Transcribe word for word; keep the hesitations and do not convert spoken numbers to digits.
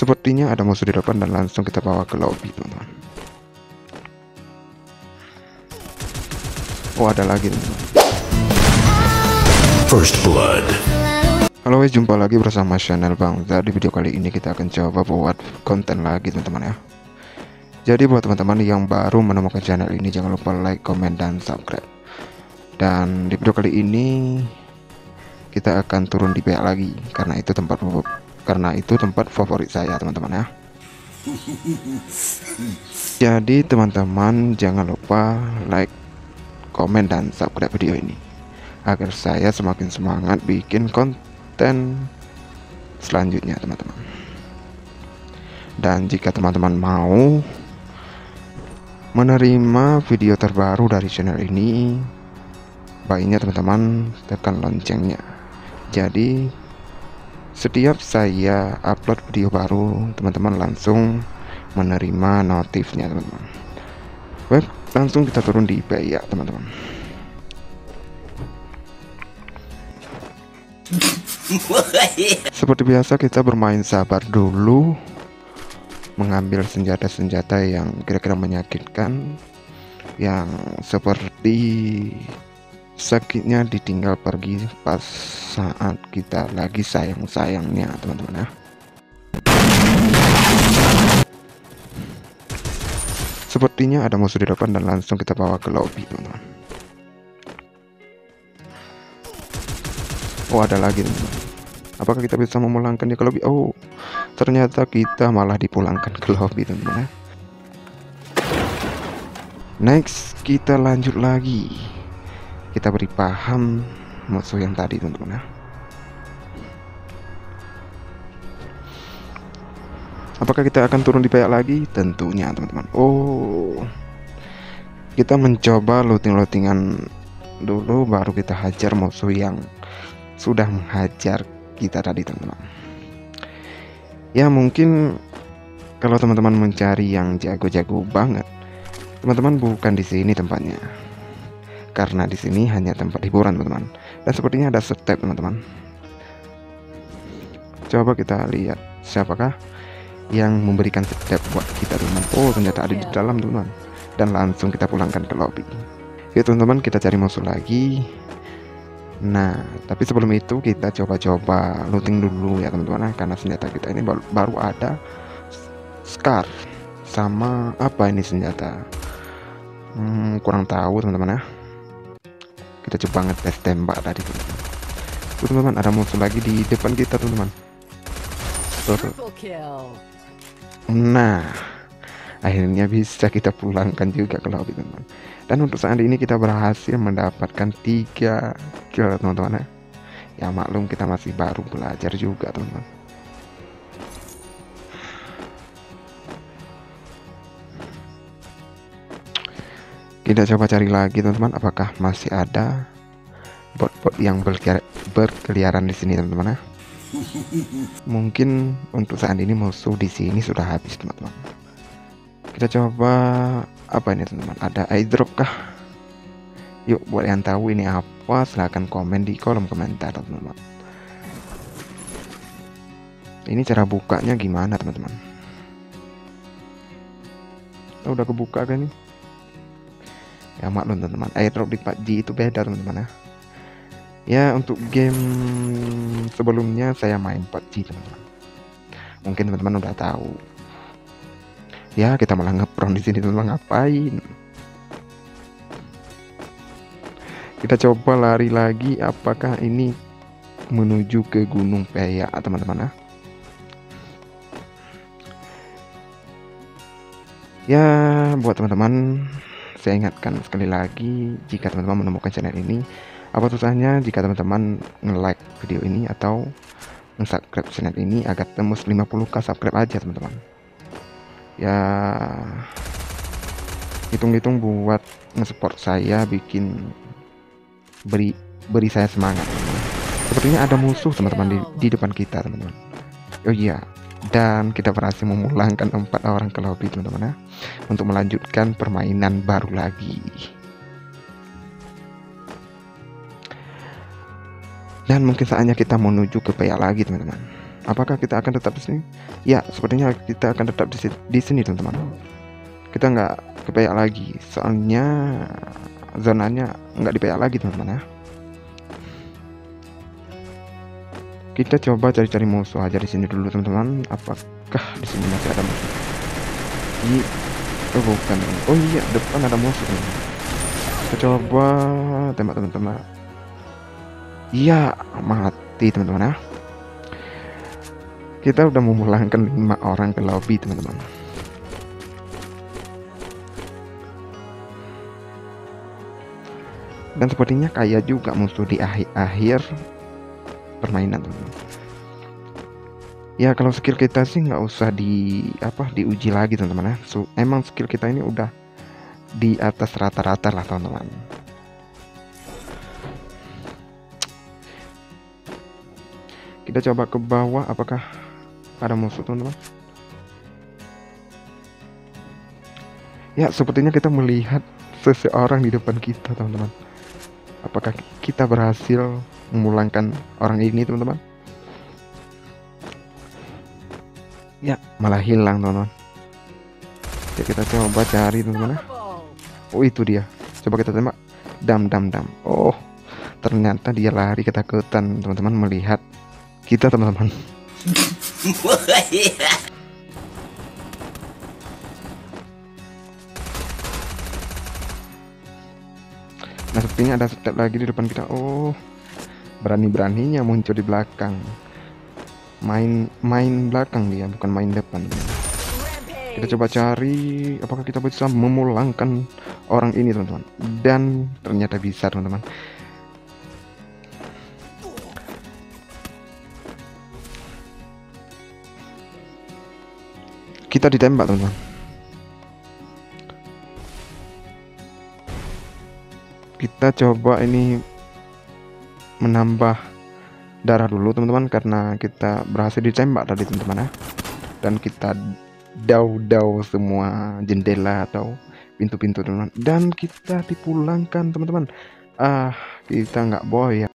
Sepertinya ada musuh di depan dan langsung kita bawa ke lobby, teman-teman. Oh, ada lagi, teman-teman. First blood. Halo guys, jumpa lagi bersama channel Bangza. Di video kali ini kita akan coba buat konten lagi, teman-teman ya. Jadi buat teman-teman yang baru menemukan channel ini, jangan lupa like, comment, dan subscribe. Dan di video kali ini kita akan turun di P A lagi, karena itu tempat karena itu tempat favorit saya, teman-teman ya. Jadi teman-teman jangan lupa like, komen, dan subscribe video ini agar saya semakin semangat bikin konten selanjutnya, teman-teman. Dan jika teman-teman mau menerima video terbaru dari channel ini, baiknya teman-teman tekan loncengnya. Jadi setiap saya upload video baru, teman-teman langsung menerima notifnya, teman-teman. Baik, langsung kita turun di P A, teman-teman. Seperti biasa kita bermain sabar dulu, mengambil senjata-senjata yang kira-kira menyakitkan, yang seperti sakitnya ditinggal pergi pas saat kita lagi sayang-sayangnya, teman-teman ya. Sepertinya ada musuh di depan dan langsung kita bawa ke lobby, teman-teman. Oh, ada lagi, teman-teman. Apakah kita bisa memulangkan dia ke lobby? Oh, ternyata kita malah dipulangkan ke lobby, teman-teman ya. Next, kita lanjut lagi. Kita beri paham musuh yang tadi, teman-teman ya. Apakah kita akan turun di P A lagi? Tentunya, teman-teman. Oh, kita mencoba looting-lootingan dulu, baru kita hajar musuh yang sudah menghajar kita tadi, teman-teman. Ya mungkin kalau teman-teman mencari yang jago-jago banget, teman-teman bukan di sini tempatnya, karena di sini hanya tempat hiburan, teman-teman. Dan sepertinya ada step, teman-teman. Coba kita lihat siapakah yang memberikan step buat kita, teman-teman. Oh, ternyata ada di dalam, teman-teman. Dan langsung kita pulangkan ke lobby. Oke, teman-teman, kita cari musuh lagi. Nah, tapi sebelum itu kita coba-coba looting dulu ya, teman-teman, karena senjata kita ini baru, baru ada Scar sama apa ini senjata. Hmm, kurang tahu, teman-teman ya. Kita coba ngetes tembak tadi, teman-teman. Tuh, teman-teman, ada musuh lagi di depan kita, teman-teman. Nah, akhirnya bisa kita pulangkan juga ke lobby, teman-teman. Dan untuk saat ini kita berhasil mendapatkan tiga kill, teman-teman ya. Ya maklum kita masih baru belajar juga, teman-teman. Kita coba cari lagi, teman-teman, apakah masih ada bot-bot yang berkeliaran di sini, teman-teman ya. Mungkin untuk saat ini musuh di sini sudah habis, teman-teman. Kita coba apa ini, teman-teman? Ada airdrop kah? Yuk, buat yang tahu ini apa, silahkan komen di kolom komentar, teman-teman. Ini cara bukanya gimana, teman-teman? Oh, udah kebuka kan nih? Ya maklum, teman-teman, airdrop di P U B G itu beda, teman-teman ya. Ya untuk game sebelumnya saya main P U B G, teman-teman. Mungkin teman-teman udah tahu. Ya kita malah ngepron di sini, teman-teman. Ngapain? Kita coba lari lagi. Apakah ini menuju ke Gunung Peyak, teman-teman ya? Ya buat teman-teman, saya ingatkan sekali lagi, jika teman-teman menemukan channel ini, apa susahnya jika teman-teman nge-like video ini atau nge-subscribe channel ini agar tembus lima puluh k subscribe aja, teman-teman. Ya hitung-hitung buat nge-support saya, bikin beri beri saya semangat. Sepertinya ada musuh, teman-teman, di, di depan kita, teman-teman. Oh iya, dan kita berhasil memulangkan empat orang ke lobby, teman-teman ya, untuk melanjutkan permainan baru lagi. Dan mungkin saatnya kita menuju ke P A lagi, teman-teman. Apakah kita akan tetap di sini? Ya, sepertinya kita akan tetap di, di sini teman-teman. Kita nggak kepeyak lagi, soalnya zonanya nggak dipeyak lagi teman-teman ya. Kita coba cari-cari musuh aja di sini dulu teman-teman. Apakah di sini masih ada musuh? Iya, oh bukan. Oh iya, depan ada musuh teman-teman. Kita coba tembak teman-teman. Iya, mati teman-teman ya. Kita udah memulangkan lima orang ke lobby teman-teman. Dan sepertinya kaya juga musuh di akhir-akhir permainan teman-teman. Ya kalau skill kita sih nggak usah di apa diuji lagi teman-teman ya. So, emang skill kita ini udah di atas rata-rata lah teman-teman. Kita coba ke bawah, apakah ada musuh teman-teman? Ya sepertinya kita melihat seseorang di depan kita teman-teman. Apakah kita berhasil memulangkan orang ini teman-teman? Ya malah hilang teman-teman. Ya kita coba cari teman-teman. Oh itu dia, coba kita tembak. Dam dam dam. Oh ternyata dia lari ketakutan teman-teman melihat kita teman-teman. Nah sepertinya ada step lagi di depan kita. Oh berani-beraninya muncul di belakang. Main main belakang dia, bukan main depan. Kita coba cari apakah kita bisa memulangkan orang ini teman-teman. Dan ternyata bisa teman-teman. Kita ditembak teman-teman. Kita coba ini menambah darah dulu teman-teman, karena kita berhasil ditembak tadi teman-teman ya. Dan kita dau-dau semua jendela atau pintu-pintu teman-teman. Dan kita dipulangkan teman-teman. Ah kita nggak boy ya.